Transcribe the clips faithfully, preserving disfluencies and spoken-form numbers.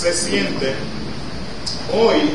se siente. Hoy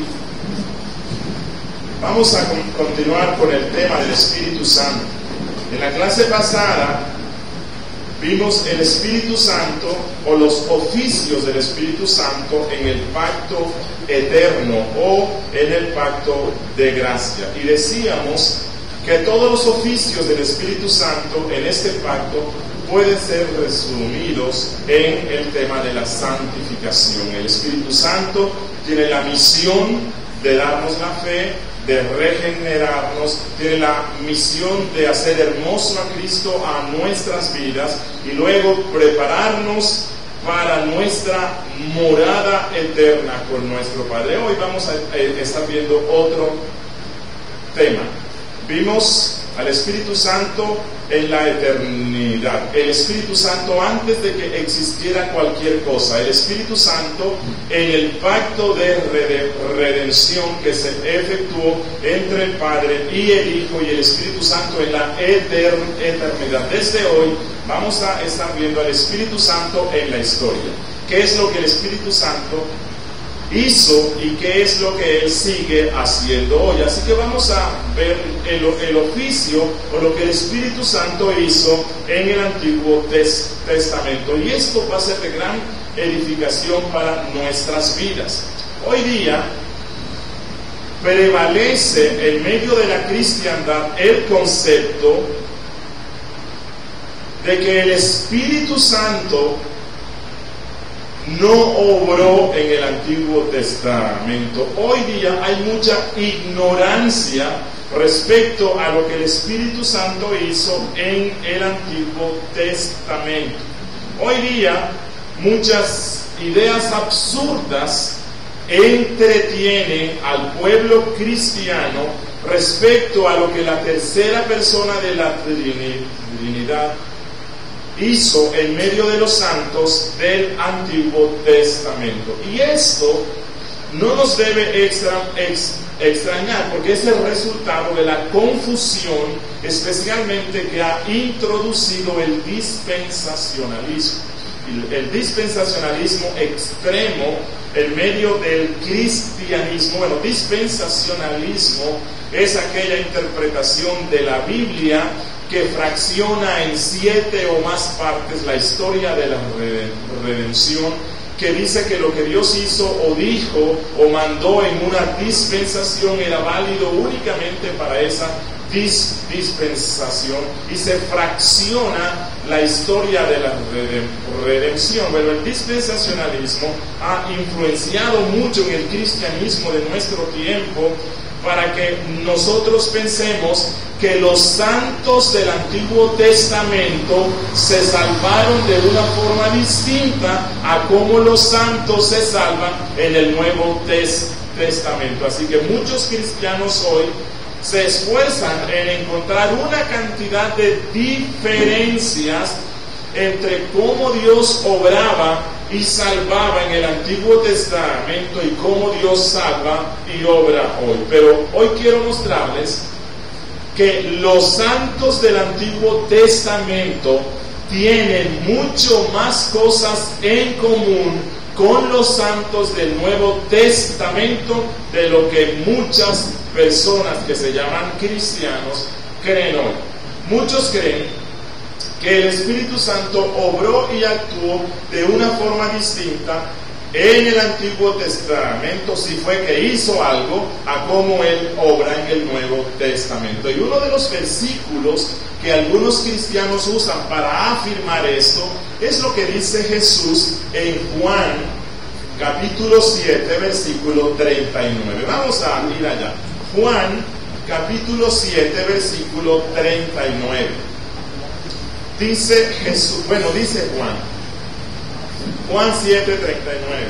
vamos a con- continuar con el tema del Espíritu Santo. En la clase pasada vimos el Espíritu Santo o los oficios del Espíritu Santo en el pacto eterno o en el pacto de gracia. Y decíamos que todos los oficios del Espíritu Santo en este pacto pueden ser resumidos en el tema de la santificación. El Espíritu Santo tiene la misión de darnos la fe, de regenerarnos, tiene la misión de hacer hermoso a Cristo a nuestras vidas y luego prepararnos para nuestra morada eterna con nuestro Padre. Hoy vamos a eh, estar viendo otro tema. Vimos al Espíritu Santo en la eternidad, el Espíritu Santo antes de que existiera cualquier cosa, el Espíritu Santo en el pacto de redención que se efectuó entre el Padre y el Hijo y el Espíritu Santo en la eternidad. Desde hoy vamos a estar viendo al Espíritu Santo en la historia. ¿Qué es lo que el Espíritu Santo hizo y qué es lo que Él sigue haciendo hoy? Así que vamos a ver el, el oficio o lo que el Espíritu Santo hizo en el Antiguo tes, Testamento, y esto va a ser de gran edificación para nuestras vidas. Hoy día prevalece en medio de la cristiandad el concepto de que el Espíritu Santo no obró en el Antiguo Testamento. Hoy día hay mucha ignorancia respecto a lo que el Espíritu Santo hizo en el Antiguo Testamento. Hoy día muchas ideas absurdas entretienen al pueblo cristiano respecto a lo que la tercera persona de la Trinidad hizo en medio de los santos del Antiguo Testamento. Y esto no nos debe extra, ex, extrañar, porque es el resultado de la confusión, especialmente que ha introducido el dispensacionalismo. El, el dispensacionalismo extremo en medio del cristianismo. Bueno, dispensacionalismo es aquella interpretación de la Biblia que fracciona en siete o más partes la historia de la redención, que dice que lo que Dios hizo o dijo o mandó en una dispensación era válido únicamente para esa dis dispensación, y se fracciona la historia de la redención. Bueno, el dispensacionalismo ha influenciado mucho en el cristianismo de nuestro tiempo para que nosotros pensemos que los santos del Antiguo Testamento se salvaron de una forma distinta a cómo los santos se salvan en el Nuevo Testamento. Así que muchos cristianos hoy se esfuerzan en encontrar una cantidad de diferencias entre cómo Dios obraba y salvaba en el Antiguo Testamento y cómo Dios salva y obra hoy. Pero hoy quiero mostrarles que los santos del Antiguo Testamento tienen mucho más cosas en común con los santos del Nuevo Testamento de lo que muchas personas que se llaman cristianos creen hoy. Muchos creen que el Espíritu Santo obró y actuó de una forma distinta en el Antiguo Testamento, si fue que hizo algo, a cómo Él obra en el Nuevo Testamento. Y uno de los versículos que algunos cristianos usan para afirmar esto es lo que dice Jesús en Juan capítulo siete, versículo treinta y nueve. Vamos a ir allá. Juan capítulo siete, versículo treinta y nueve. Dice Jesús, bueno, dice Juan, Juan siete, treinta y nueve.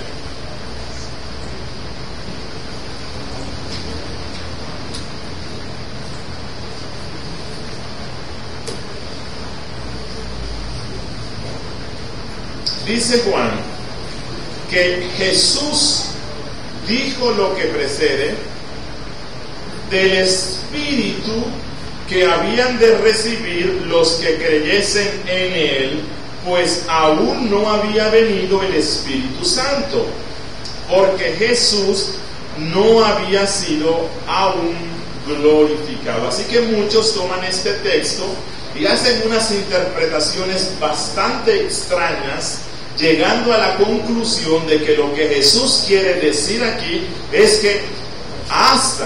Dice Juan que Jesús dijo lo que precede del Espíritu que habían de recibir los que creyesen en Él, pues aún no había venido el Espíritu Santo, porque Jesús no había sido aún glorificado. Así que muchos toman este texto y hacen unas interpretaciones bastante extrañas, llegando a la conclusión de que lo que Jesús quiere decir aquí es que hasta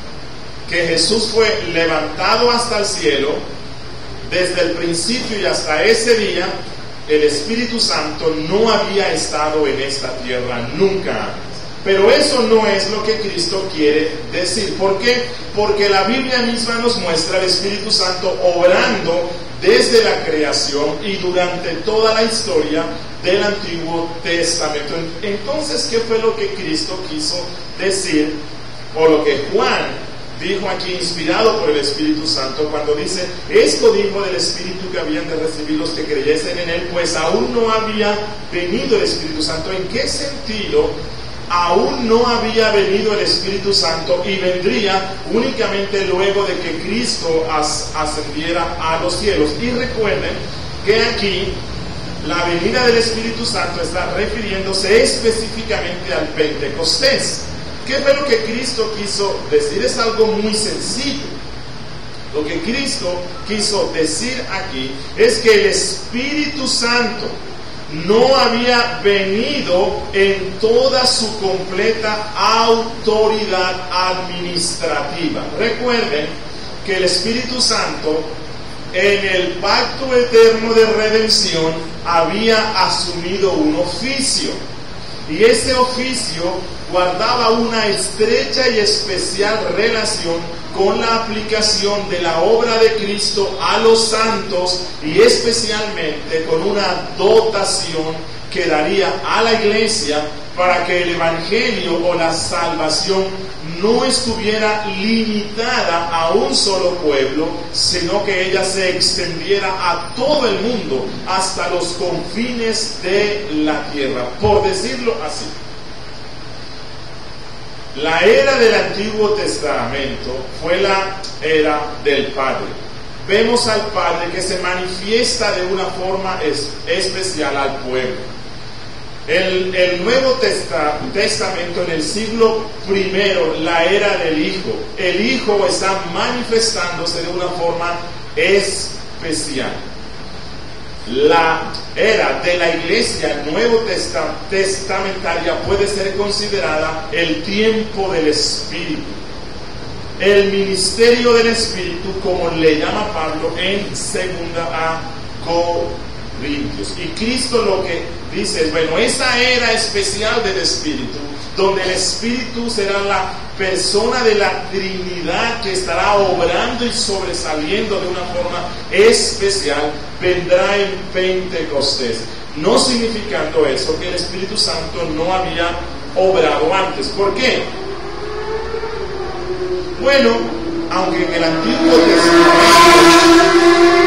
que Jesús fue levantado hasta el cielo, desde el principio y hasta ese día, el Espíritu Santo no había estado en esta tierra nunca antes. Pero eso no es lo que Cristo quiere decir. ¿Por qué? Porque la Biblia misma nos muestra al Espíritu Santo obrando desde la creación y durante toda la historia del Antiguo Testamento. Entonces, ¿qué fue lo que Cristo quiso decir? O lo que Juan dijo aquí, inspirado por el Espíritu Santo, cuando dice: esto dijo del Espíritu que habían de recibir los que creyesen en Él, pues aún no había venido el Espíritu Santo. ¿En qué sentido aún no había venido el Espíritu Santo y vendría únicamente luego de que Cristo as, ascendiera a los cielos? Y recuerden que aquí la venida del Espíritu Santo está refiriéndose específicamente al Pentecostés. ¿Qué fue lo que Cristo quiso decir? Es algo muy sencillo. Lo que Cristo quiso decir aquí es que el Espíritu Santo no había venido en toda su completa autoridad administrativa. Recuerden que el Espíritu Santo en el pacto eterno de redención había asumido un oficio, y ese oficio guardaba una estrecha y especial relación con la aplicación de la obra de Cristo a los santos, y especialmente con una dotación que daría a la iglesia para que el evangelio o la salvación no estuviera limitada a un solo pueblo, sino que ella se extendiera a todo el mundo, hasta los confines de la tierra, por decirlo así. La era del Antiguo Testamento fue la era del Padre. Vemos al Padre que se manifiesta de una forma es, especial al pueblo. El, el Nuevo Testa, Testamento, en el siglo primero, la era del Hijo. El Hijo está manifestándose de una forma especial. La era de la iglesia nuevo testamentaria puede ser considerada el tiempo del Espíritu, el ministerio del Espíritu, como le llama Pablo en segunda a Corintios. Y Cristo lo que dice es: bueno, esa era especial del Espíritu, donde el Espíritu será la persona de la Trinidad que estará obrando y sobresaliendo de una forma especial, vendrá en Pentecostés. No significando eso que el Espíritu Santo no había obrado antes. ¿Por qué? Bueno, aunque en el Antiguo Testamento,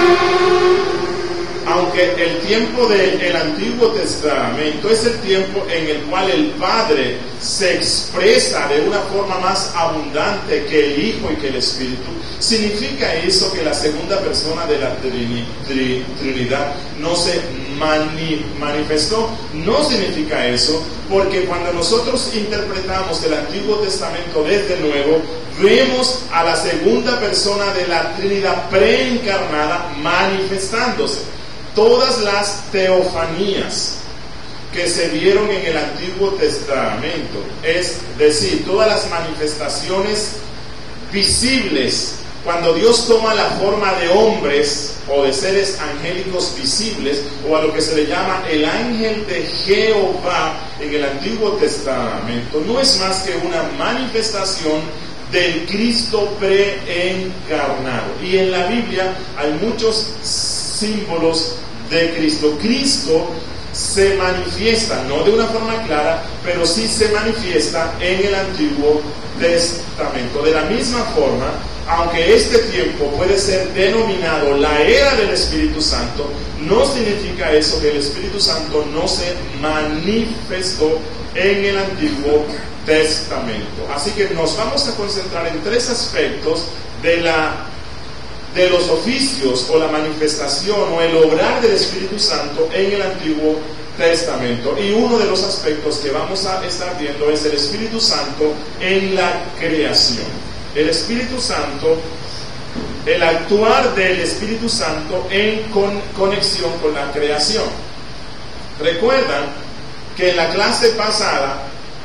aunque el tiempo del Antiguo Testamento es el tiempo en el cual el Padre se expresa de una forma más abundante que el Hijo y que el Espíritu, ¿significa eso que la segunda persona de la trini, tri, Trinidad no se mani, manifestó? No significa eso, porque cuando nosotros interpretamos el Antiguo Testamento desde el Nuevo, vemos a la segunda persona de la Trinidad preencarnada manifestándose. Todas las teofanías que se vieron en el Antiguo Testamento, es decir, todas las manifestaciones visibles, cuando Dios toma la forma de hombres o de seres angélicos visibles, o a lo que se le llama el ángel de Jehová en el Antiguo Testamento, no es más que una manifestación del Cristo preencarnado. Y en la Biblia hay muchos símbolos de Cristo. Cristo se manifiesta, no de una forma clara, pero sí se manifiesta en el Antiguo Testamento. De la misma forma, aunque este tiempo puede ser denominado la era del Espíritu Santo, no significa eso que el Espíritu Santo no se manifestó en el Antiguo Testamento. Así que nos vamos a concentrar en tres aspectos de la de los oficios o la manifestación o el obrar del Espíritu Santo en el Antiguo Testamento. Y uno de los aspectos que vamos a estar viendo es el Espíritu Santo en la creación. El Espíritu Santo, el actuar del Espíritu Santo en con, conexión con la creación. Recuerdan que en la clase pasada,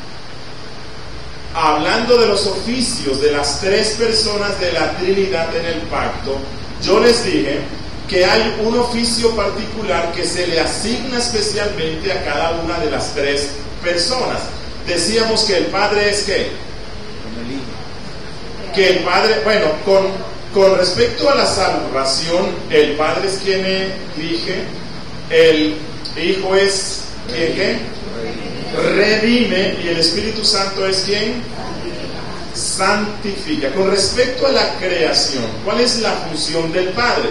hablando de los oficios de las tres personas de la Trinidad en el pacto, yo les dije que hay un oficio particular que se le asigna especialmente a cada una de las tres personas. Decíamos que el Padre es ¿qué? Que el Padre, bueno, con, con respecto a la salvación, el Padre es quien elige, el Hijo es quien ¿qué? Redime, y el Espíritu Santo es quien santifica. Con respecto a la creación, ¿cuál es la función del Padre?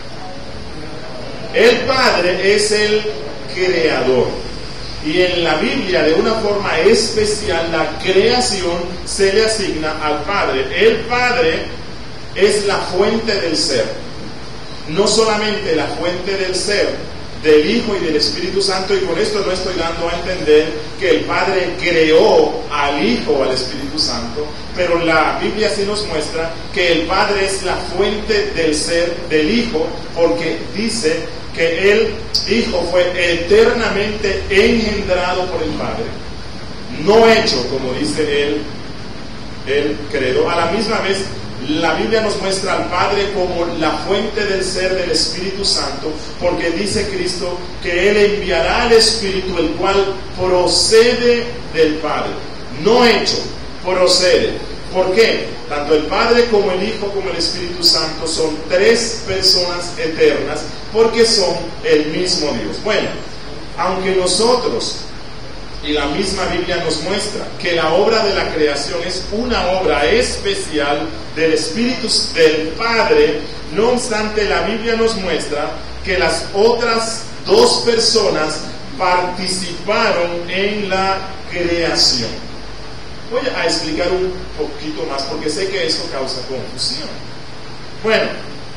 El Padre es el creador, y en la Biblia de una forma especial la creación se le asigna al Padre. El Padre es la fuente del ser, no solamente la fuente del ser del Hijo y del Espíritu Santo, y con esto no estoy dando a entender que el Padre creó al Hijo o al Espíritu Santo, pero la Biblia sí nos muestra que el Padre es la fuente del ser del Hijo, porque dice que el Hijo fue eternamente engendrado por el Padre, no hecho, como dice el, el credo. A la misma vez, la Biblia nos muestra al Padre como la fuente del ser del Espíritu Santo, porque dice Cristo que Él enviará al Espíritu, el cual procede del Padre, no hecho, procede. ¿Por qué? Tanto el Padre como el Hijo como el Espíritu Santo son tres personas eternas, porque son el mismo Dios. Bueno, aunque nosotros, y la misma Biblia nos muestra que la obra de la creación es una obra especial del Espíritu del Padre, no obstante la Biblia nos muestra que las otras dos personas participaron en la creación. Voy a explicar un poquito más porque sé que eso causa confusión. Bueno,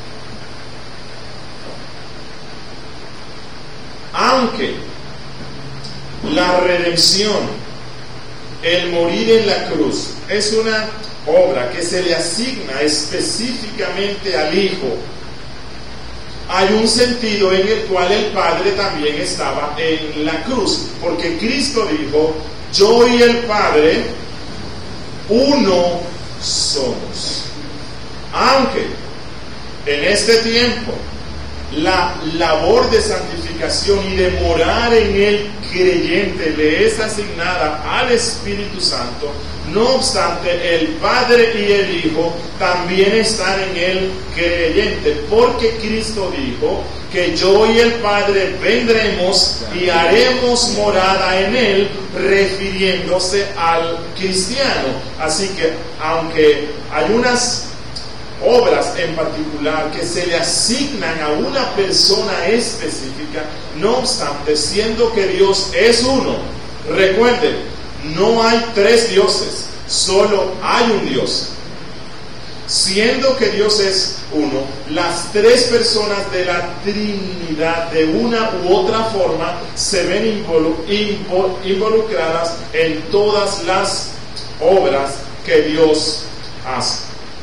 aunque la redención, el morir en la cruz, es una obra que se le asigna específicamente al Hijo, hay un sentido en el cual el Padre también estaba en la cruz, porque Cristo dijo: yo y el Padre uno somos. Aunque en este tiempo la labor de santificación y de morar en el creyente le es asignada al Espíritu Santo, no obstante el Padre y el Hijo también están en el creyente, porque Cristo dijo que yo y el Padre vendremos y haremos morada en él, refiriéndose al cristiano. Así que aunque hay unas obras en particular que se le asignan a una persona específica, no obstante, siendo que Dios es uno, recuerden, no hay tres dioses, solo hay un Dios. Siendo que Dios es uno, las tres personas de la Trinidad de una u otra forma se ven involucradas en todas las obras que Dios hace.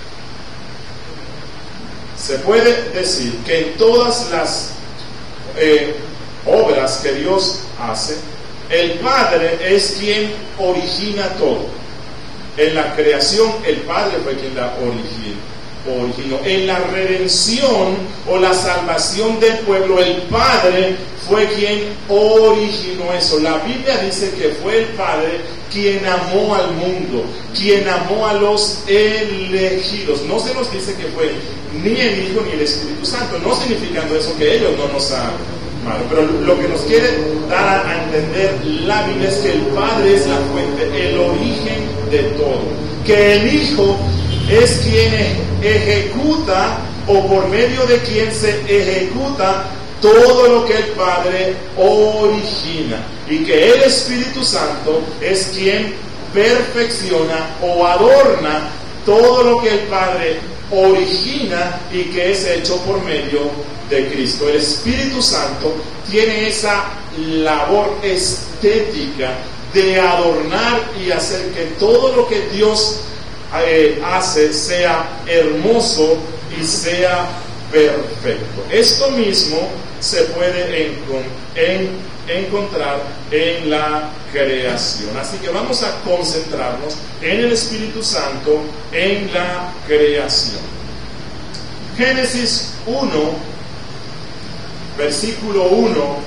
Se puede decir que en todas las eh, obras que Dios hace, el Padre es quien origina todo. En la creación, el Padre fue quien la originó. originó. En la redención o la salvación del pueblo, el Padre fue quien originó eso. La Biblia dice que fue el Padre quien amó al mundo, quien amó a los elegidos. No se nos dice que fue ni el Hijo ni el Espíritu Santo, no significando eso que ellos no nos amaron, pero lo que nos quiere dar a entender la Biblia es que el Padre es la fuente, el origen de todo, que el Hijo es quien ejecuta o por medio de quien se ejecuta todo lo que el Padre origina, y que el Espíritu Santo es quien perfecciona o adorna todo lo que el Padre origina y que es hecho por medio de Cristo. El Espíritu Santo tiene esa labor estética de adornar y hacer que todo lo que Dios eh, hace sea hermoso y sea perfecto. Esto mismo se puede encon en, encontrar en la creación. Así que vamos a concentrarnos en el Espíritu Santo, en la creación. Génesis uno, versículo uno,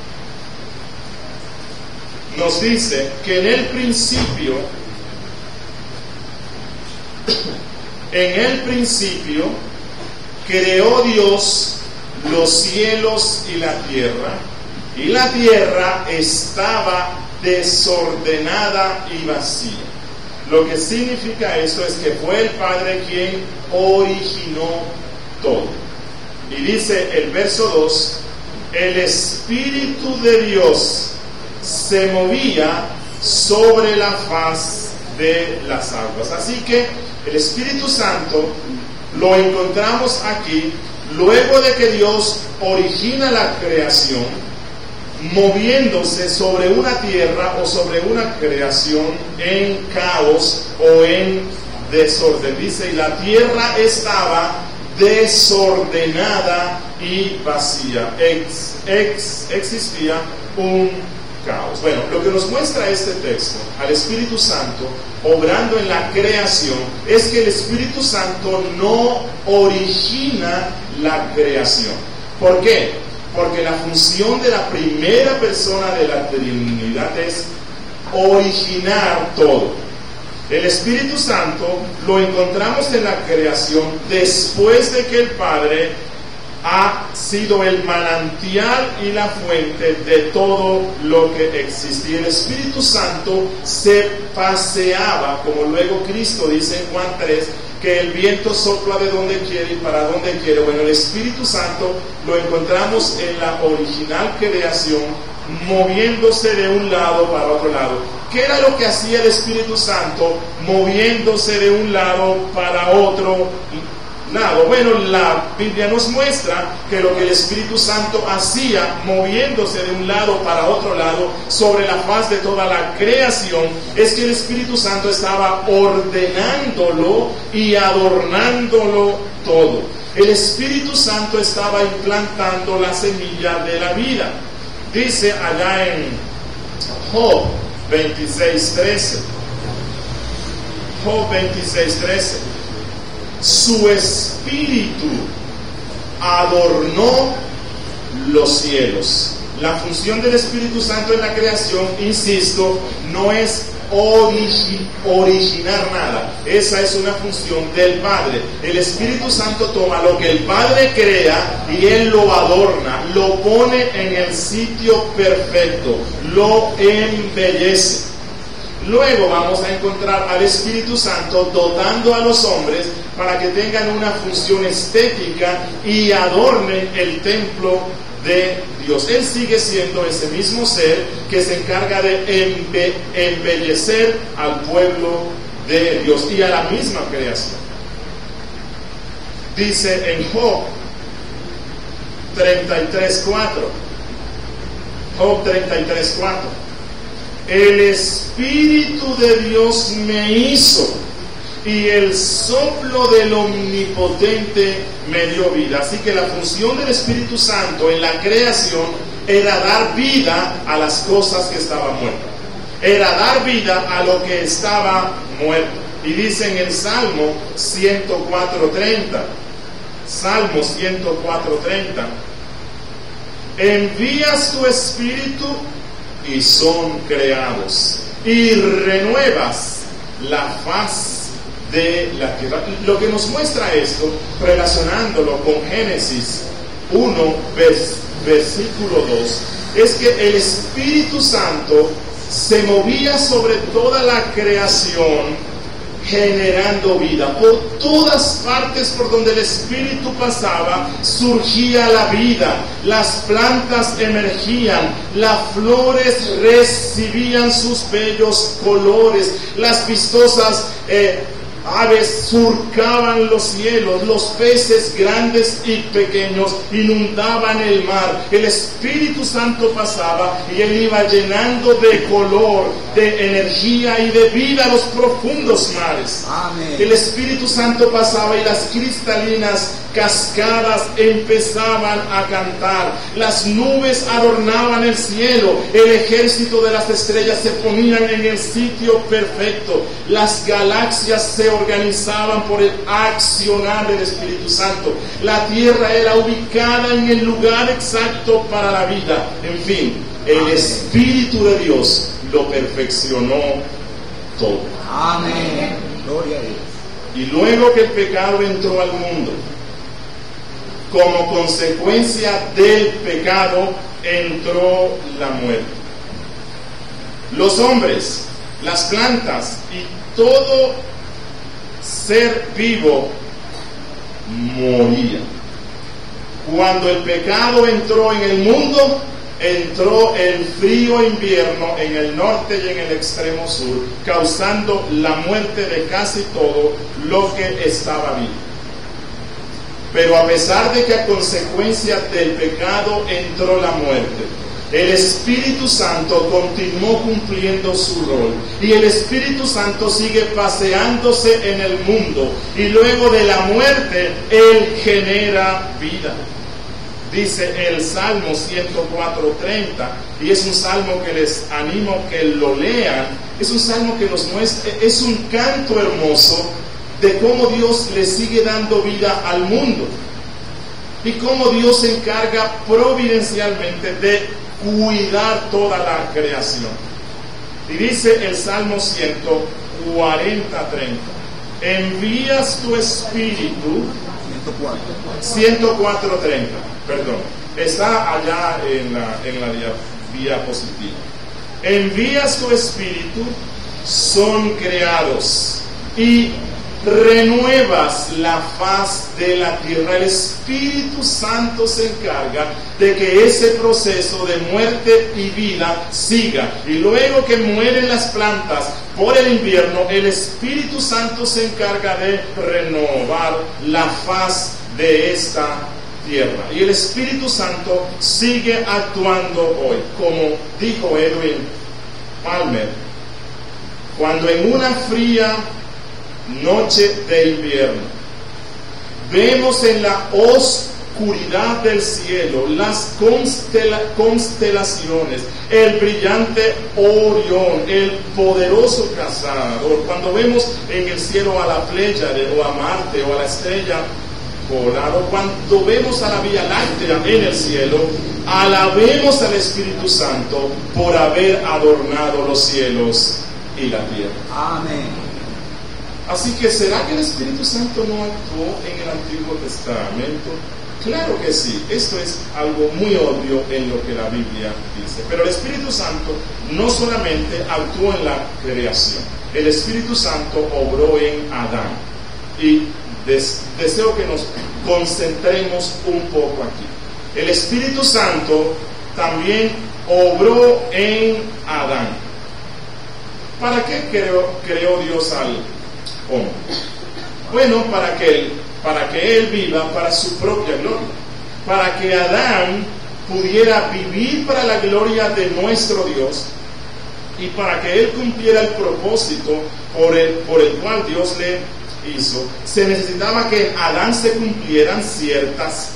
nos dice que en el principio, en el principio, creó Dios los cielos y la tierra, y la tierra estaba desordenada y vacía. Lo que significa eso es que fue el Padre quien originó todo. Y dice el verso dos, el Espíritu de Dios se movía sobre la faz de las aguas. Así que el Espíritu Santo lo encontramos aquí luego de que Dios origina la creación, moviéndose sobre una tierra o sobre una creación en caos o en desorden. Dice, y la tierra estaba desordenada y vacía. Ex, ex, existía un caos. Bueno, lo que nos muestra este texto al Espíritu Santo obrando en la creación es que el Espíritu Santo no origina la creación. ¿Por qué? Porque la función de la primera persona de la Trinidad es originar todo. El Espíritu Santo lo encontramos en la creación después de que el Padre ha sido el manantial y la fuente de todo lo que existe. Y el Espíritu Santo se paseaba, como luego Cristo dice en Juan tres, que el viento sopla de donde quiere y para donde quiere. Bueno, el Espíritu Santo lo encontramos en la original creación, moviéndose de un lado para otro lado. ¿Qué era lo que hacía el Espíritu Santo moviéndose de un lado para otro lado? Bueno, la Biblia nos muestra que lo que el Espíritu Santo hacía moviéndose de un lado para otro lado sobre la faz de toda la creación es que el Espíritu Santo estaba ordenándolo y adornándolo todo. El Espíritu Santo estaba implantando la semilla de la vida. Dice allá en Job veintiséis trece, Job veintiséis trece, su espíritu adornó los cielos. La función del Espíritu Santo en la creación, insisto, no es origi originar nada. Esa es una función del Padre. El Espíritu Santo toma lo que el Padre crea y Él lo adorna, lo pone en el sitio perfecto, lo embellece. Luego vamos a encontrar al Espíritu Santo dotando a los hombres para que tengan una función estética y adornen el templo de Dios. Él sigue siendo ese mismo ser que se encarga de embe embellecer al pueblo de Dios y a la misma creación. Dice en Job treinta y tres cuatro, Job treinta y tres cuatro, el Espíritu de Dios me hizo y el soplo del Omnipotente me dio vida. Así que la función del Espíritu Santo en la creación era dar vida a las cosas que estaban muertas. Era dar vida a lo que estaba muerto. Y dice en el Salmo ciento cuatro treinta, Salmo ciento cuatro treinta, envías tu Espíritu y son creados, y renuevas la faz de la tierra. Lo que nos muestra esto, relacionándolo con Génesis uno, vers, versículo dos, es que el Espíritu Santo se movía sobre toda la creación generando vida. Por todas partes por donde el Espíritu pasaba surgía la vida. Las plantas emergían, las flores recibían sus bellos colores, las vistosas eh, aves surcaban los cielos, los peces grandes y pequeños inundaban el mar. El Espíritu Santo pasaba y Él iba llenando de color, de energía y de vida los profundos mares. Amén. El Espíritu Santo pasaba y las cristalinas cascadas empezaban a cantar. Las nubes adornaban el cielo. El ejército de las estrellas se ponían en el sitio perfecto. Las galaxias se organizaban por el accionar del Espíritu Santo. La tierra era ubicada en el lugar exacto para la vida. En fin, el Espíritu de Dios lo perfeccionó todo. Amén. Gloria a Dios. Y luego que el pecado entró al mundo, como consecuencia del pecado entró la muerte. Los hombres, las plantas y todo ser vivo moría. Cuando el pecado entró en el mundo, entró el frío invierno en el norte y en el extremo sur, causando la muerte de casi todo lo que estaba vivo. Pero a pesar de que a consecuencia del pecado entró la muerte, el Espíritu Santo continuó cumpliendo su rol. Y el Espíritu Santo sigue paseándose en el mundo. Y luego de la muerte, Él genera vida. Dice el Salmo ciento cuatro, treinta, y es un salmo que les animo que lo lean. Es un salmo que nos muestra, es un canto hermoso de cómo Dios le sigue dando vida al mundo y cómo Dios se encarga providencialmente de cuidar toda la creación. Y dice el Salmo ciento cuarenta, treinta, envías tu espíritu, ciento cuatro, treinta, perdón, está allá en la, en la diapositiva. Envías tu espíritu, son creados y renuevas la faz de la tierra. El Espíritu Santo se encarga de que ese proceso de muerte y vida siga. Y luego que mueren las plantas por el invierno, el Espíritu Santo se encarga de renovar la faz de esta tierra. Y el Espíritu Santo sigue actuando hoy. Como dijo Edwin Palmer, cuando en una fría noche de invierno vemos en la oscuridad del cielo las constela- constelaciones, el brillante Orión, el poderoso cazador, cuando vemos en el cielo a la Pléyade o a Marte o a la estrella polar, o cuando vemos a la Vía Láctea en el cielo, alabemos al Espíritu Santo por haber adornado los cielos y la tierra. Amén. Así que, ¿será que el Espíritu Santo no actuó en el Antiguo Testamento? Claro que sí, esto es algo muy obvio en lo que la Biblia dice. Pero el Espíritu Santo no solamente actuó en la creación, el Espíritu Santo obró en Adán. Y des- deseo que nos concentremos un poco aquí. El Espíritu Santo también obró en Adán. ¿Para qué creó, creó Dios al hombre? Bueno, para que él, para que él viva para su propia gloria, para que Adán pudiera vivir para la gloria de nuestro Dios y para que él cumpliera el propósito por el, por el cual Dios le hizo. Se necesitaba que en Adán se cumplieran ciertas,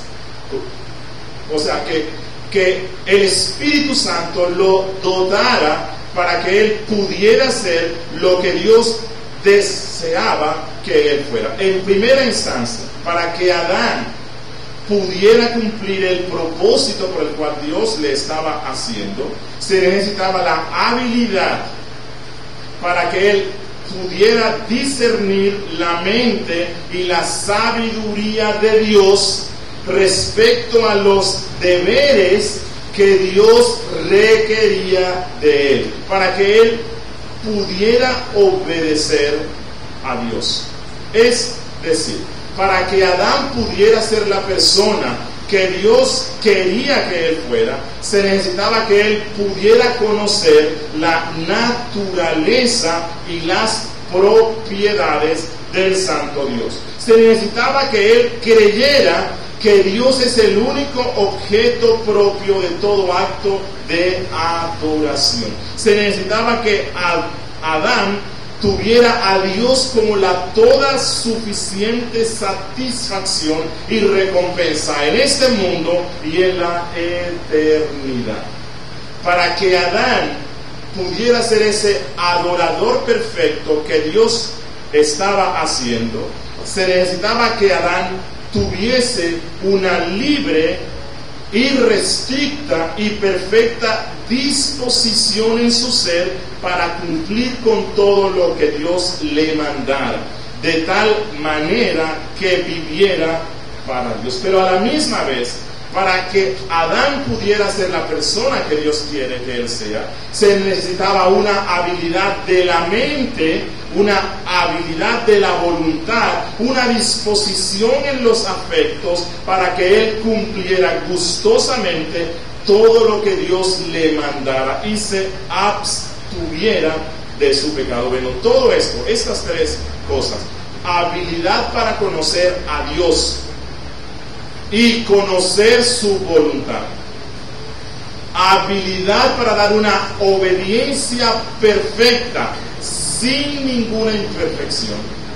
o sea, que, que el Espíritu Santo lo dotara para que él pudiera ser lo que Dios deseaba que él fuera. En primera instancia, para que Adán pudiera cumplir el propósito por el cual Dios le estaba haciendo, se necesitaba la habilidad para que él pudiera discernir la mente y la sabiduría de Dios respecto a los deberes que Dios requería de él, para que él pudiera obedecer a Dios. Es decir, para que Adán pudiera ser la persona que Dios quería que él fuera, se necesitaba que él pudiera conocer la naturaleza y las propiedades del Santo Dios. Se necesitaba que él creyera que Dios es el único objeto propio de todo acto de adoración. Se necesitaba que Adán tuviera a Dios como la toda suficiente satisfacción y recompensa en este mundo y en la eternidad. Para que Adán pudiera ser ese adorador perfecto que Dios estaba haciendo, se necesitaba que Adán tuviese una libre, irrestricta y perfecta disposición en su ser para cumplir con todo lo que Dios le mandara, de tal manera que viviera para Dios. Pero a la misma vez, para que Adán pudiera ser la persona que Dios quiere que él sea, se necesitaba una habilidad de la mente, una habilidad de la voluntad, una disposición en los afectos para que él cumpliera gustosamente todo lo que Dios le mandara y se abstuviera de su pecado. Bueno, todo esto, estas tres cosas: habilidad para conocer a Dios y conocer su voluntad, habilidad para dar una obediencia perfecta sin ninguna imperfección,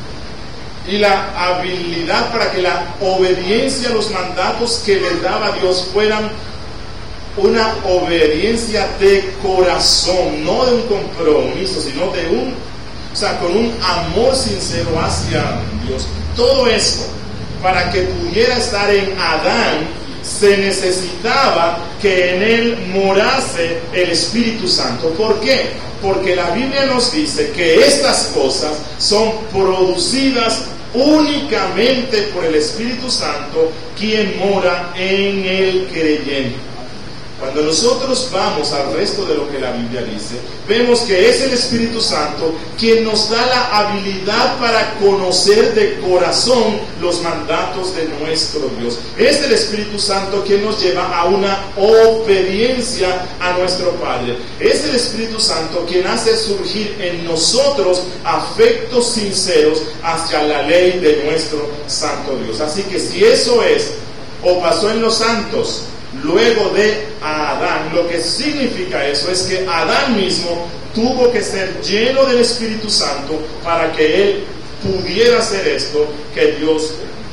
y la habilidad para que la obediencia a los mandatos que les daba Dios fueran una obediencia de corazón, no de un compromiso, sino de un, o sea, con un amor sincero hacia Dios. Todo esto, para que pudiera estar en Adán, se necesitaba que en él morase el Espíritu Santo. ¿Por qué? Porque la Biblia nos dice que estas cosas son producidas únicamente por el Espíritu Santo, quien mora en el creyente. Cuando nosotros vamos al resto de lo que la Biblia dice, vemos que es el Espíritu Santo quien nos da la habilidad para conocer de corazón los mandatos de nuestro Dios. Es el Espíritu Santo quien nos lleva a una obediencia a nuestro Padre. Es el Espíritu Santo quien hace surgir en nosotros afectos sinceros hacia la ley de nuestro Santo Dios. Así que si eso es o pasó en los santos luego de Adán, lo que significa eso es que Adán mismo tuvo que ser lleno del Espíritu Santo para que él pudiera hacer esto que Dios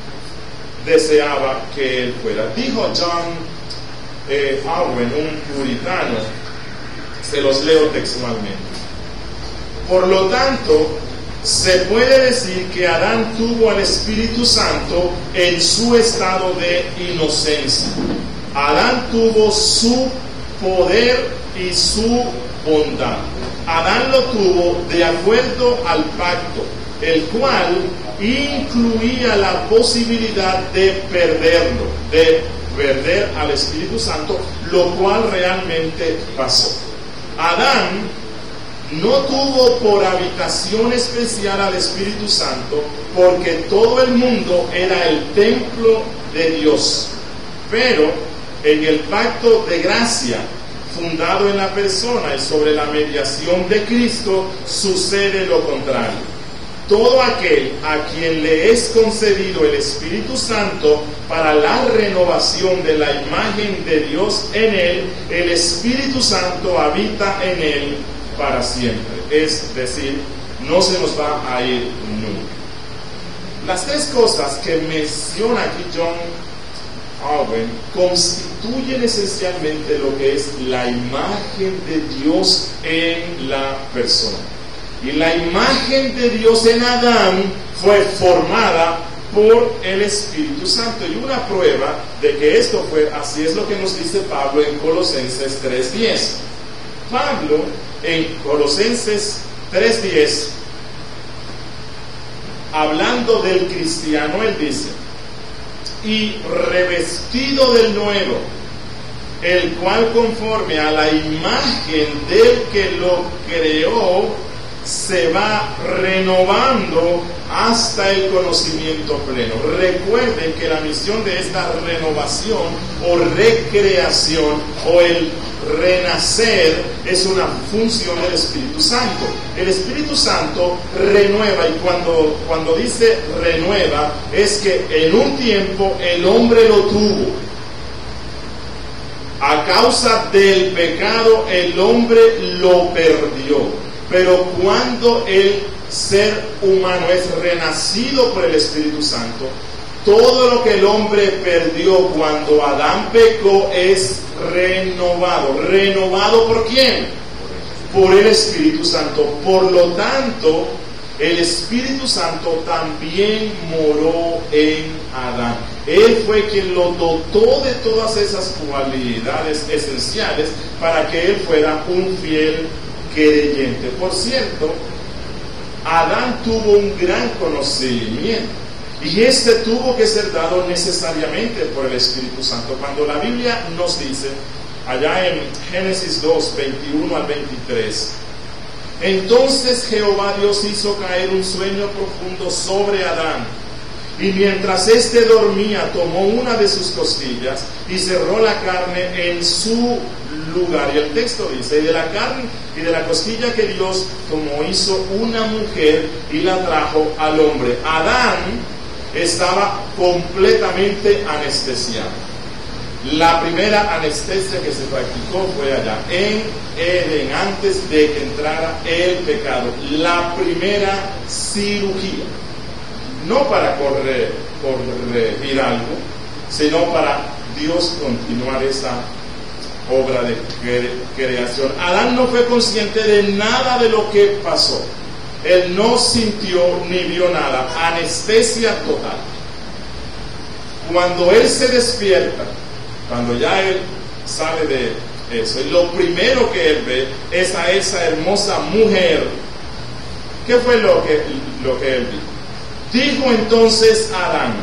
deseaba que él fuera. Dijo John eh, Owen, un puritano, se los leo textualmente: por lo tanto, se puede decir que Adán tuvo al Espíritu Santo en su estado de inocencia. Adán tuvo su poder y su bondad. Adán lo tuvo de acuerdo al pacto, el cual incluía la posibilidad de perderlo, de perder al Espíritu Santo, lo cual realmente pasó. Adán no tuvo por habitación especial al Espíritu Santo porque todo el mundo era el templo de Dios. Pero en el pacto de gracia fundado en la persona y sobre la mediación de Cristo sucede lo contrario. Todo aquel a quien le es concedido el Espíritu Santo para la renovación de la imagen de Dios en él, el Espíritu Santo habita en él para siempre. Es decir, no se nos va a ir nunca. Las tres cosas que menciona aquí John Owen constituyen esencialmente lo que es la imagen de Dios en la persona. Y la imagen de Dios en Adán fue formada por el Espíritu Santo. Y una prueba de que esto fue así es lo que nos dice Pablo en Colosenses tres diez. Pablo en Colosenses tres diez, hablando del cristiano, él dice: y revestido del nuevo, el cual conforme a la imagen del que lo creó, se va renovando hasta el conocimiento pleno. Recuerden que la misión de esta renovación o recreación o el renacer es una función del Espíritu Santo. El Espíritu Santo renueva, y cuando, cuando dice renueva es que en un tiempo el hombre lo tuvo. A causa del pecado el hombre lo perdió. Pero cuando el ser humano es renacido por el Espíritu Santo, todo lo que el hombre perdió cuando Adán pecó es renovado. ¿Renovado por quién? Por el Espíritu Santo. Por lo tanto, el Espíritu Santo también moró en Adán. Él fue quien lo dotó de todas esas cualidades esenciales para que él fuera un fiel creyente. Por cierto, Adán tuvo un gran conocimiento, y este tuvo que ser dado necesariamente por el Espíritu Santo. Cuando la Biblia nos dice, allá en Génesis dos, veintiuno al veintitrés, entonces Jehová Dios hizo caer un sueño profundo sobre Adán, y mientras éste dormía, tomó una de sus costillas y cerró la carne en su lugar. Y el texto dice, y de la carne y de la costilla que Dios tomó, hizo una mujer y la trajo al hombre. Adán estaba completamente anestesiado. La primera anestesia que se practicó fue allá en Edén, antes de que entrara el pecado. La primera cirugía. No para correr, corregir algo, sino para Dios continuar esa obra de cre creación. Adán no fue consciente de nada de lo que pasó. Él no sintió ni vio nada. Anestesia total. Cuando él se despierta, cuando ya él sale de eso, lo primero que él ve es a esa hermosa mujer. ¿Qué fue lo que, lo que él vio? Dijo entonces Adán,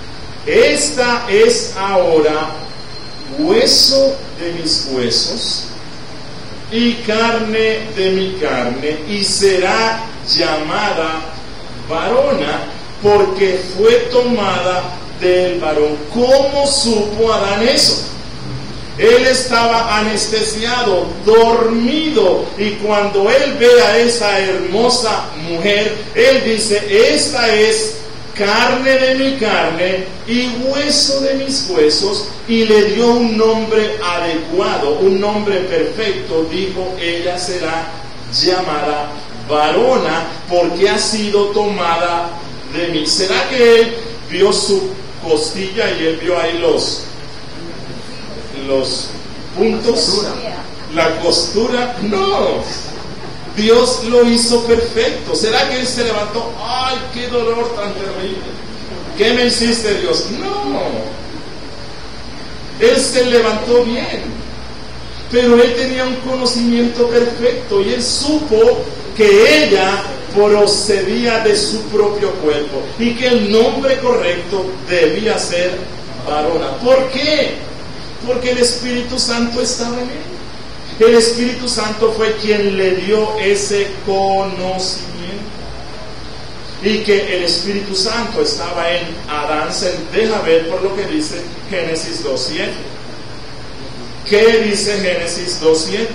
esta es ahora hueso de mis huesos y carne de mi carne, y será llamada varona, porque fue tomada del varón. ¿Cómo supo Adán eso? Él estaba anestesiado, dormido, y cuando él ve a esa hermosa mujer, él dice, esta es carne de mi carne y hueso de mis huesos, y le dio un nombre adecuado, un nombre perfecto. Dijo, ella será llamada varona, porque ha sido tomada de mí. ¿Será que él vio su costilla y él vio ahí los los puntos, la costura? No, Dios lo hizo perfecto. ¿Será que él se levantó? ¡Ay, qué dolor tan terrible! ¿Qué me hiciste, Dios? No, él se levantó bien, pero él tenía un conocimiento perfecto, y él supo que ella procedía de su propio cuerpo y que el nombre correcto debía ser varona. ¿Por qué? Porque el Espíritu Santo estaba en él. El Espíritu Santo fue quien le dio ese conocimiento. Y que el Espíritu Santo estaba en Adán se deja ver por lo que dice Génesis dos siete. ¿Qué dice Génesis dos siete?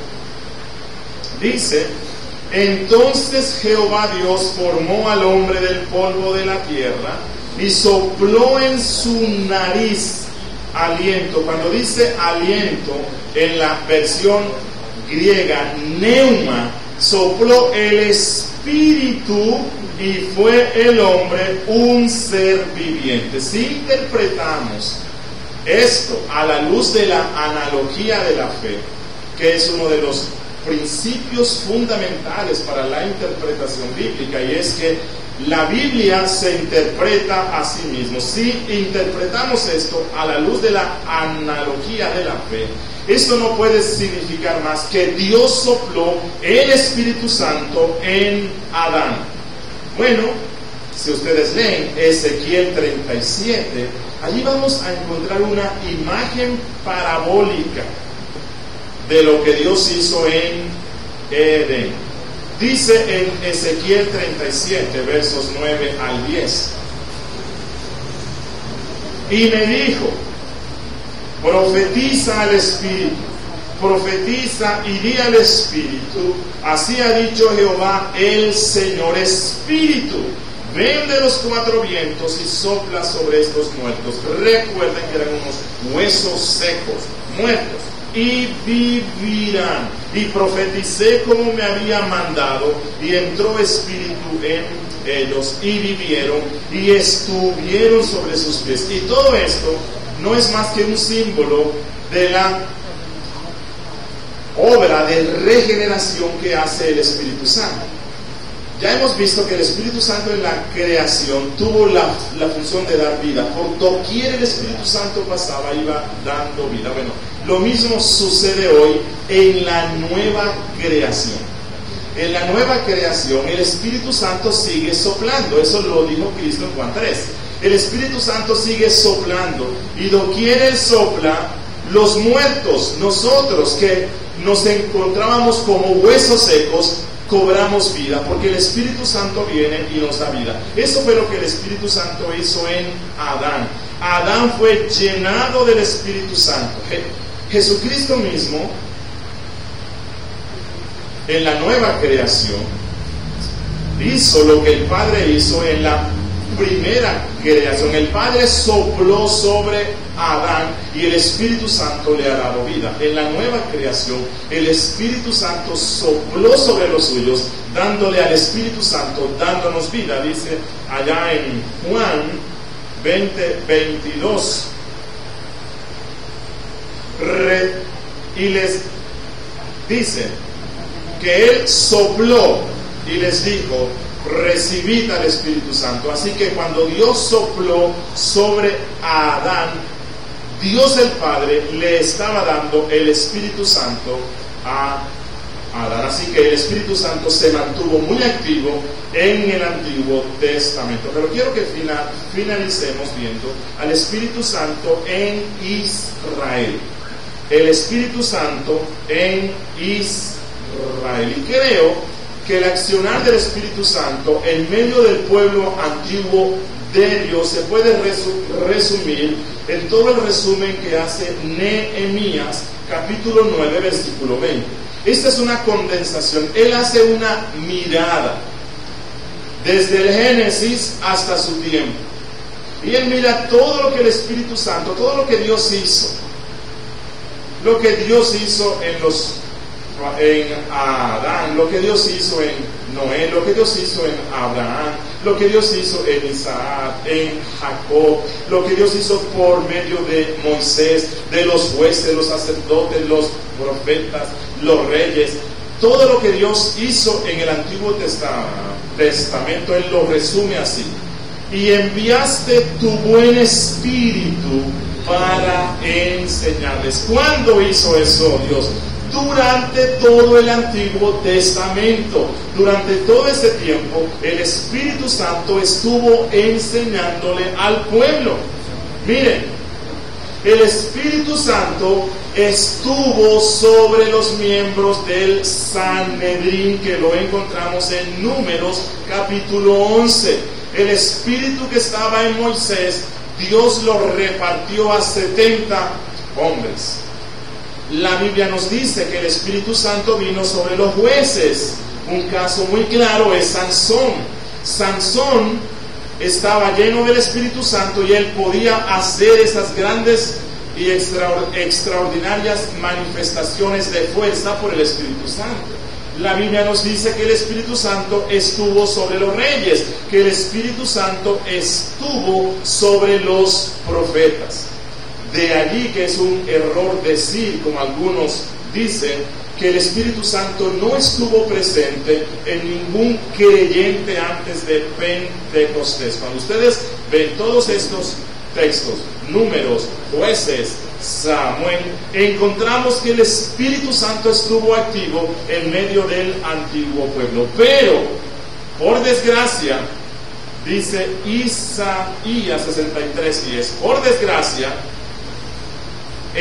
Dice, entonces Jehová Dios formó al hombre del polvo de la tierra y sopló en su nariz aliento. Cuando dice aliento, en la versión griega, neuma, sopló el espíritu y fue el hombre un ser viviente. Si interpretamos esto a la luz de la analogía de la fe, que es uno de los principios fundamentales para la interpretación bíblica, y es que la Biblia se interpreta a sí mismo. Si interpretamos esto a la luz de la analogía de la fe, esto no puede significar más que Dios sopló el Espíritu Santo en Adán. Bueno, si ustedes leen Ezequiel treinta y siete, allí vamos a encontrar una imagen parabólica de lo que Dios hizo en Edén. Dice en Ezequiel treinta y siete, versos nueve al diez. Y me dijo, profetiza al Espíritu, profetiza y di al Espíritu, así ha dicho Jehová el Señor Espíritu, ven de los cuatro vientos y sopla sobre estos muertos. Recuerden que eran unos huesos secos, muertos, y vivirán. Y profeticé como me había mandado, y entró espíritu en ellos, y vivieron, y estuvieron sobre sus pies. Y todo esto no es más que un símbolo de la obra de regeneración que hace el Espíritu Santo. Ya hemos visto que el Espíritu Santo en la creación tuvo la, la función de dar vida. Por doquier el Espíritu Santo pasaba, iba dando vida. Bueno, lo mismo sucede hoy en la nueva creación. En la nueva creación el Espíritu Santo sigue soplando. Eso lo dijo Cristo en Juan tres. El Espíritu Santo sigue soplando, y doquier Él sopla, los muertos, nosotros que nos encontrábamos como huesos secos, cobramos vida, porque el Espíritu Santo viene y nos da vida. Eso fue lo que el Espíritu Santo hizo en Adán. Adán fue llenado del Espíritu Santo. Jesucristo mismo, en la nueva creación, hizo lo que el Padre hizo en la primera creación. El Padre sopló sobre Adán y el Espíritu Santo le ha dado vida. En la nueva creación, el Espíritu Santo sopló sobre los suyos, dándole al Espíritu Santo, dándonos vida. Dice allá en Juan veinte, veintidós, Re, y les dice que Él sopló y les dijo, recibid al Espíritu Santo. Así que cuando Dios sopló sobre Adán, Dios el Padre le estaba dando el Espíritu Santo a Adán. Así que el Espíritu Santo se mantuvo muy activo en el Antiguo Testamento. Pero quiero que final, finalicemos viendo al Espíritu Santo en Israel. El Espíritu Santo en Israel. Y creo que el accionar del Espíritu Santo en medio del pueblo antiguo de Dios se puede resumir en todo el resumen que hace Nehemías, capítulo nueve, versículo veinte. Esta es una condensación. Él hace una mirada desde el Génesis hasta su tiempo, y él mira todo lo que el Espíritu Santo, todo lo que Dios hizo, lo que Dios hizo en los en Adán, lo que Dios hizo en Noé, lo que Dios hizo en Abraham, lo que Dios hizo en Isaac, en Jacob, lo que Dios hizo por medio de Moisés, de los jueces, los sacerdotes, los profetas, los reyes. Todo lo que Dios hizo en el Antiguo Testamento, Él lo resume así: y enviaste tu buen espíritu para enseñarles. ¿Cuándo hizo eso Dios? Durante todo el Antiguo Testamento. Durante todo ese tiempo el Espíritu Santo estuvo enseñándole al pueblo. Miren, el Espíritu Santo estuvo sobre los miembros del Sanedrín, que lo encontramos en Números capítulo once. El Espíritu que estaba en Moisés, Dios lo repartió a setenta hombres. La Biblia nos dice que el Espíritu Santo vino sobre los jueces. Un caso muy claro es Sansón. Sansón estaba lleno del Espíritu Santo y él podía hacer esas grandes y extraordinarias manifestaciones de fuerza por el Espíritu Santo. La Biblia nos dice que el Espíritu Santo estuvo sobre los reyes, que el Espíritu Santo estuvo sobre los profetas. De allí que es un error decir, como algunos dicen, que el Espíritu Santo no estuvo presente en ningún creyente antes de Pentecostés. Cuando ustedes ven todos estos textos, Números, Jueces, Samuel, encontramos que el Espíritu Santo estuvo activo en medio del antiguo pueblo. Pero, por desgracia, dice Isaías sesenta y tres diez, por desgracia,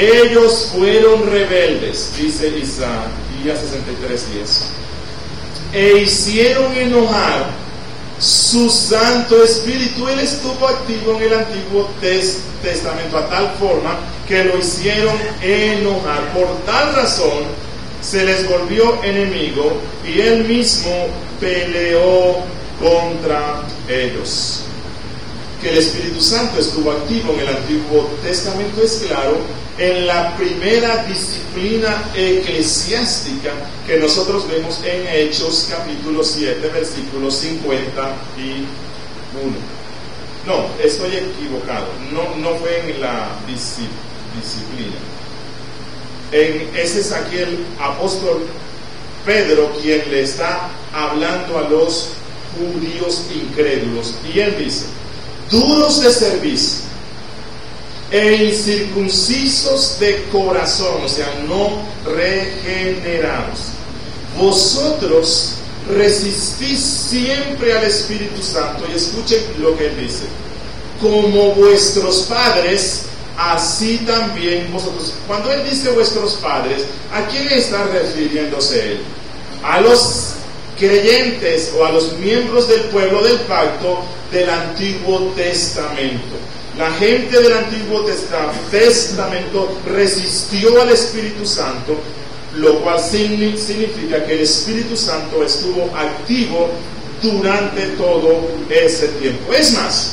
ellos fueron rebeldes, dice Isaías sesenta y tres diez. e hicieron enojar su Santo Espíritu. Él estuvo activo en el Antiguo Testamento a tal forma que lo hicieron enojar. Por tal razón se les volvió enemigo y él mismo peleó contra ellos. Que el Espíritu Santo estuvo activo en el Antiguo Testamento es claro en la primera disciplina eclesiástica que nosotros vemos en Hechos capítulo siete versículo cincuenta y uno. No, estoy equivocado, no, no fue en la disciplina. En, ese es aquí el apóstol Pedro quien le está hablando a los judíos incrédulos y él dice: duros de servicio e incircuncisos de corazón, o sea, no regenerados, vosotros resistís siempre al Espíritu Santo. Y escuchen lo que él dice: como vuestros padres, así también vosotros. Cuando él dice vuestros padres, ¿a quién está refiriéndose él? A los creyentes o a los miembros del pueblo del pacto del Antiguo Testamento. La gente del Antiguo Testamento resistió al Espíritu Santo, lo cual significa que el Espíritu Santo estuvo activo durante todo ese tiempo. Es más,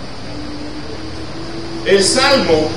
el Salmo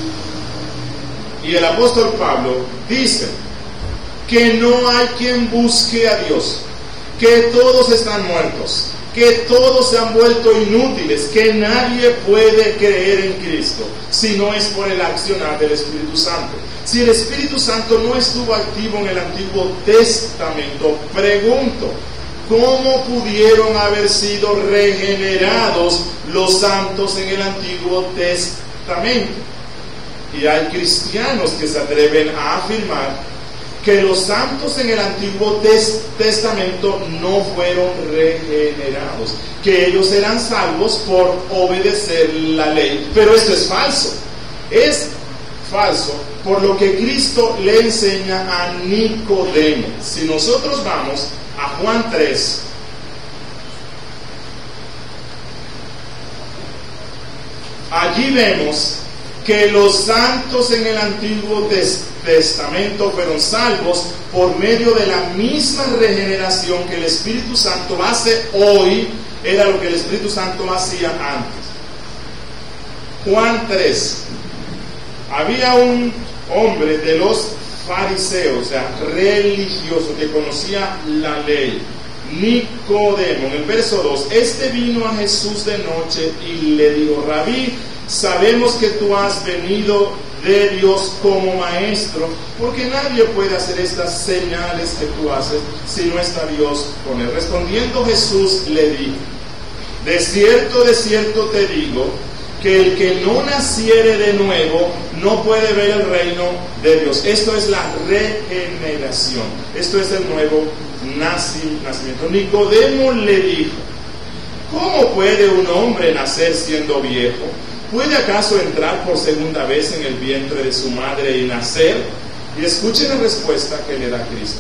y el apóstol Pablo dicen que no hay quien busque a Dios, que todos están muertos, que todos se han vuelto inútiles, que nadie puede creer en Cristo si no es por el accionar del Espíritu Santo. Si el Espíritu Santo no estuvo activo en el Antiguo Testamento, pregunto, ¿cómo pudieron haber sido regenerados los santos en el Antiguo Testamento? Y hay cristianos que se atreven a afirmar que los santos en el Antiguo Testamento no fueron regenerados, que ellos eran salvos por obedecer la ley. Pero esto es falso. Es falso por lo que Cristo le enseña a Nicodemo. Si nosotros vamos a Juan tres, allí vemos que los santos en el Antiguo Testamento fueron salvos por medio de la misma regeneración que el Espíritu Santo hace hoy, era lo que el Espíritu Santo hacía antes. Juan tres. Había un hombre de los fariseos, o sea, religioso, que conocía la ley, Nicodemo. En el verso dos, este vino a Jesús de noche y le dijo: Rabí, sabemos que tú has venido de Dios como maestro, porque nadie puede hacer estas señales que tú haces si no está Dios con él. Respondiendo Jesús le dijo: de cierto, de cierto te digo, que el que no naciere de nuevo no puede ver el reino de Dios. Esto es la regeneración, esto es el nuevo nacimiento. Nicodemo le dijo: ¿cómo puede un hombre nacer siendo viejo? ¿Puede acaso entrar por segunda vez en el vientre de su madre y nacer? Y escuchen la respuesta que le da Cristo.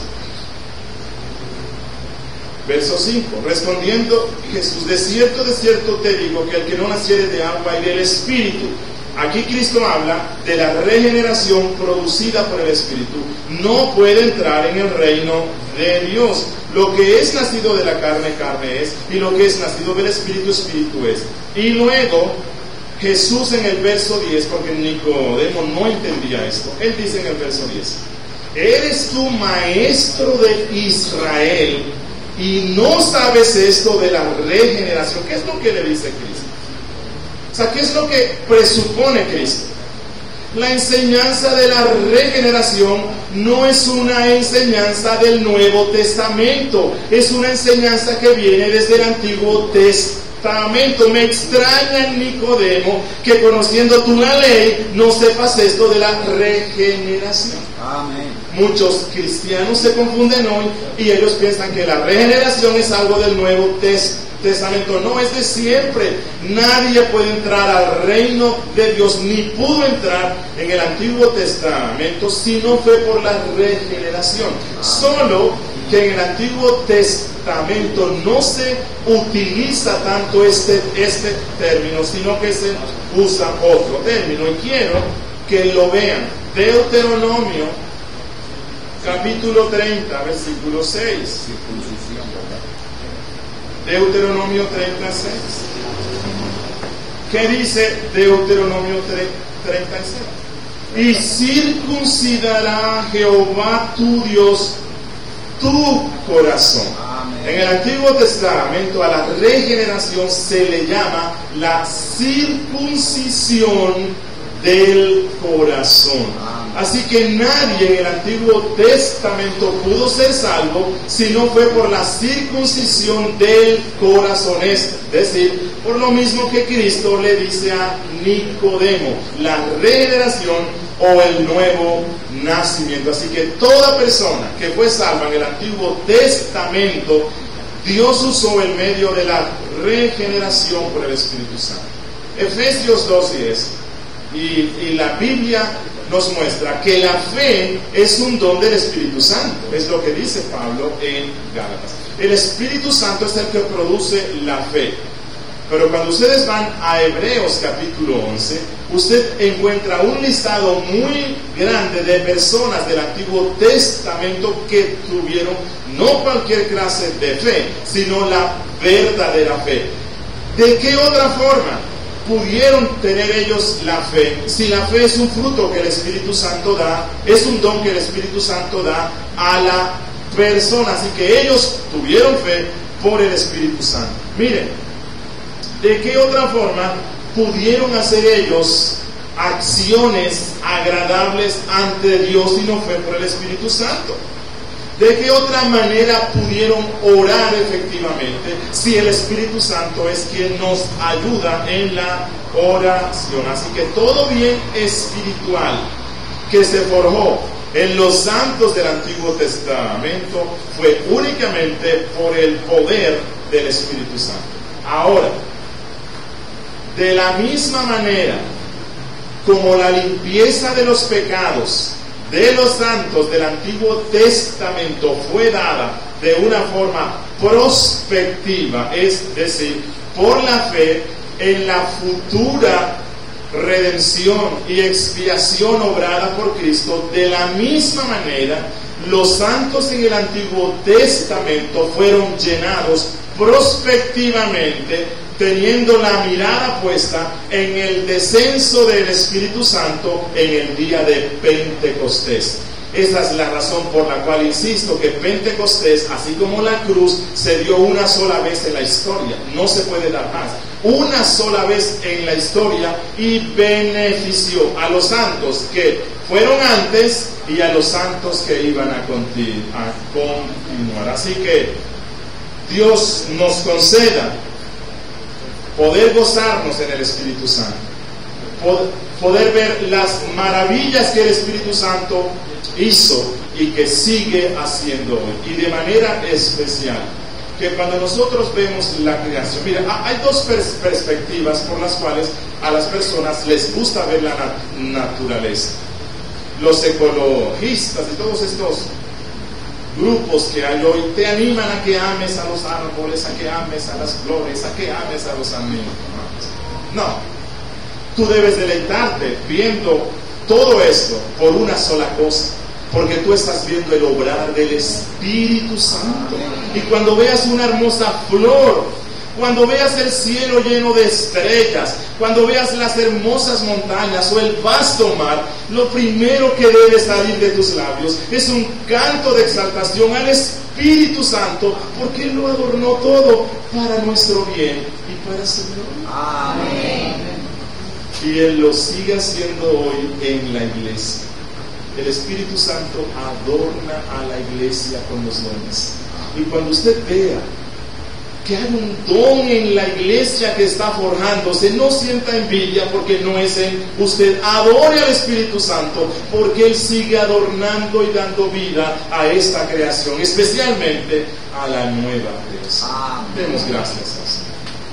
Verso cinco. Respondiendo Jesús: de cierto, de cierto te digo, que el que no naciere de agua y del Espíritu. Aquí Cristo habla de la regeneración producida por el Espíritu. No puede entrar en el reino de Dios. Lo que es nacido de la carne, carne es, y lo que es nacido del Espíritu, Espíritu es. Y luego Jesús en el verso diez, porque Nicodemo no entendía esto, él dice en el verso diez: ¿eres tú maestro de Israel y no sabes esto de la regeneración? ¿Qué es lo que le dice Cristo? O sea, ¿qué es lo que presupone Cristo? La enseñanza de la regeneración no es una enseñanza del Nuevo Testamento, es una enseñanza que viene desde el Antiguo Testamento. Me extraña en Nicodemo que, conociendo tú la ley, no sepas esto de la regeneración. Amén. Muchos cristianos se confunden hoy y ellos piensan que la regeneración es algo del Nuevo Testamento. No, es de siempre. Nadie puede entrar al reino de Dios, ni pudo entrar en el Antiguo Testamento si no fue por la regeneración. Solo que en el Antiguo Testamento Testamento no se utiliza tanto este, este término, sino que se usa otro término. Y quiero que lo vean. Deuteronomio, capítulo treinta, versículo seis. Deuteronomio treinta y seis. ¿Qué dice Deuteronomio treinta y seis? Y circuncidará Jehová tu Dios tu corazón. Amén. En el Antiguo Testamento a la regeneración se le llama la circuncisión del corazón. Amén. Así que nadie en el Antiguo Testamento pudo ser salvo si no fue por la circuncisión del corazón. Es decir, por lo mismo que Cristo le dice a Nicodemo, la regeneración o el nuevo nacimiento. Así que toda persona que fue salva en el Antiguo Testamento, Dios usó el medio de la regeneración por el Espíritu Santo. Efesios dos diez, y, y la Biblia nos muestra que la fe es un don del Espíritu Santo. Es lo que dice Pablo en Gálatas. El Espíritu Santo es el que produce la fe. Pero cuando ustedes van a Hebreos capítulo once, usted encuentra un listado muy grande de personas del Antiguo Testamento que tuvieron no cualquier clase de fe, sino la verdadera fe. ¿De qué otra forma pudieron tener ellos la fe? Si la fe es un fruto que el Espíritu Santo da, es un don que el Espíritu Santo da a la persona. Así que ellos tuvieron fe por el Espíritu Santo. Miren, ¿de qué otra forma pudieron hacer ellos acciones agradables ante Dios si no fue por el Espíritu Santo? ¿De qué otra manera pudieron orar efectivamente si el Espíritu Santo es quien nos ayuda en la oración? Así que todo bien espiritual que se forjó en los santos del Antiguo Testamento fue únicamente por el poder del Espíritu Santo. Ahora, de la misma manera como la limpieza de los pecados de los santos del Antiguo Testamento fue dada de una forma prospectiva, es decir, por la fe en la futura redención y expiación obrada por Cristo, de la misma manera los santos en el Antiguo Testamento fueron llenados prospectivamente, teniendo la mirada puesta en el descenso del Espíritu Santo en el día de Pentecostés. Esa es la razón por la cual insisto que Pentecostés, así como la cruz, se dio una sola vez en la historia, no se puede dar más, una sola vez en la historia, y benefició a los santos que fueron antes y a los santos que iban a continuar. Así que Dios nos conceda poder gozarnos en el Espíritu Santo, poder ver las maravillas que el Espíritu Santo hizo y que sigue haciendo hoy, y de manera especial que cuando nosotros vemos la creación, mira, hay dos pers- perspectivas por las cuales a las personas les gusta ver la nat- naturaleza. Los ecologistas y todos estos grupos que hay hoy te animan a que ames a los árboles, a que ames a las flores, a que ames a los animales. No, tú debes deleitarte viendo todo esto por una sola cosa, porque tú estás viendo el obrar del Espíritu Santo. Y cuando veas una hermosa flor, cuando veas el cielo lleno de estrellas, cuando veas las hermosas montañas o el vasto mar, lo primero que debe salir de tus labios es un canto de exaltación al Espíritu Santo, porque Él lo adornó todo para nuestro bien y para su gloria. Amén. Y Él lo sigue haciendo hoy en la iglesia. El Espíritu Santo adorna a la iglesia con los dones. Y cuando usted vea que hay un don en la iglesia que está forjándose, no sienta envidia porque no es él. Usted adore al Espíritu Santo porque Él sigue adornando y dando vida a esta creación, especialmente a la nueva creación. Demos gracias al Señor.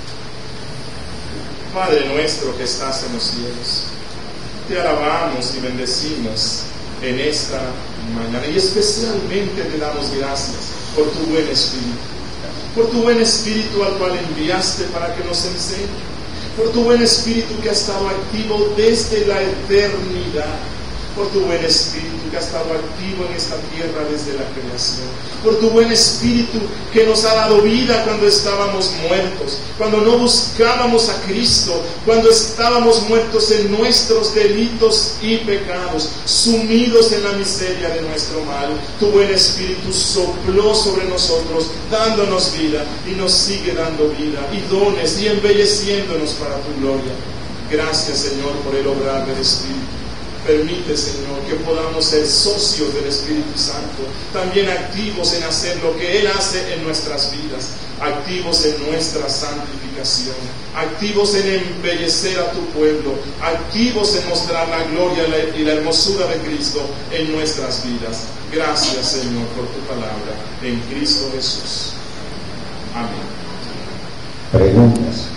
Padre nuestro que estás en los cielos, te alabamos y bendecimos en esta mañana, y especialmente te damos gracias por tu buen Espíritu. por tu buen espíritu al cual enviaste para que nos enseñe, por tu buen espíritu que ha estado activo desde la eternidad, por tu buen espíritu que ha estado activo en esta tierra desde la creación, por tu buen espíritu que nos ha dado vida cuando estábamos muertos, cuando no buscábamos a Cristo, cuando estábamos muertos en nuestros delitos y pecados, sumidos en la miseria de nuestro mal. Tu buen espíritu sopló sobre nosotros, dándonos vida, y nos sigue dando vida y dones y embelleciéndonos para tu gloria. Gracias, Señor, por el obrar del Espíritu. Permite, Señor, que podamos ser socios del Espíritu Santo, también activos en hacer lo que Él hace en nuestras vidas, activos en nuestra santificación, activos en embellecer a tu pueblo, activos en mostrar la gloria y la hermosura de Cristo en nuestras vidas. Gracias, Señor, por tu palabra, en Cristo Jesús. Amén. Preguntas.